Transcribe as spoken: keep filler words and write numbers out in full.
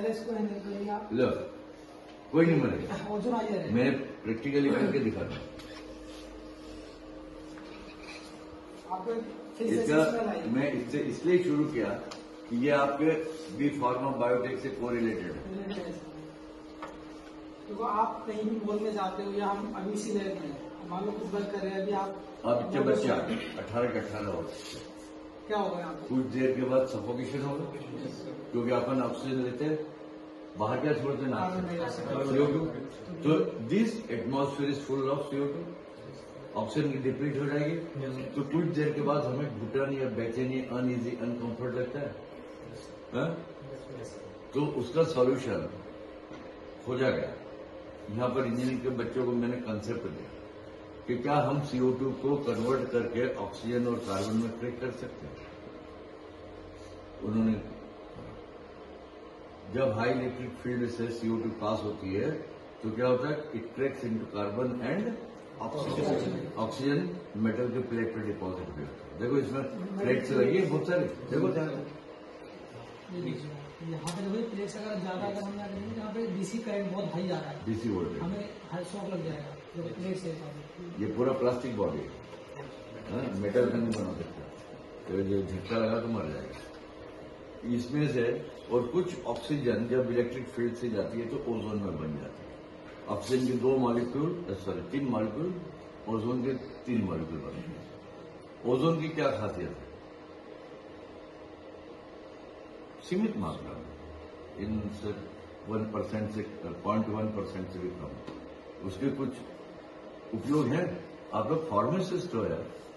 पहले इसको लो, कोई नहीं मरेगा। ओजोन आ जाएगा। मैं प्रैक्टिकली करके दिखा रहा हूँ। इसका मैं इससे इसलिए शुरू किया कि ये आपके बी फार्मा बायोटेक से कोरिलेटेड है। तो आप कहीं भी बोलने जाते हो या हम अभी इसी लेवल में मान लो कुछ वर्क कर रहे हैं अभी आप अब बच्चे बच्चा अठारह के अठारह हो क्या होगा यहाँ कुछ देर के बाद सफोकेशन होगा क्योंकि अपन ऑक्सीजन लेते हैं बाहर क्या छोड़ते ना सीओ टू। तो this atmosphere is full of CO two, oxygen की डिप्लीट हो जाएगी तो कुछ देर के बाद हमें घुटन या बेचैनी अनईजी अनकंफर्ट लगता है, है? तो उसका सॉल्यूशन खोजा गया। यहाँ पर इंजीनियरिंग के बच्चों को मैंने कंसेप्ट दिया कि क्या हम सीओ टू को कन्वर्ट करके ऑक्सीजन और कार्बन में क्रैक कर सकते हैं। उन्होंने जब हाई इलेक्ट्रिक फील्ड से सीओ टू पास होती है तो क्या होता है, it cracks into carbon and oxygen. Oxygen metal के प्लेट पे डिपॉजिट भी होता है। देखो इसमें प्लेट्स लगी है बहुत सारी, देखो ध्यान यहाँ पे देखो प्लेट्स अगर ज्यादा अगर हम करेंगे यहाँ पे डीसी करंट बहुत हाई जा रहा है, डीसी वोल्टेज हमें हाई शॉक लग जाएगा जब प्लेट से। ये पूरा प्लास्टिक बॉडी है, मेटल का नहीं बना सकता, तो जो झटका लगा तो मर जाएगा। इसमें से और कुछ ऑक्सीजन जब इलेक्ट्रिक फील्ड से जाती है तो ओजोन में बन जाती है। ऑक्सीजन के दो मॉलिक्यूल सॉरी तीन मॉलिक्यूल, ओजोन के तीन मॉलिक्यूल बनते हैं। ओजोन की क्या खासियत है, सीमित मात्रा में इन से वन परसेंट से पॉइंट वन परसेंट से भी कम, उसके कुछ उपयोग है। आप लोग फार्मासिस्ट हो यार,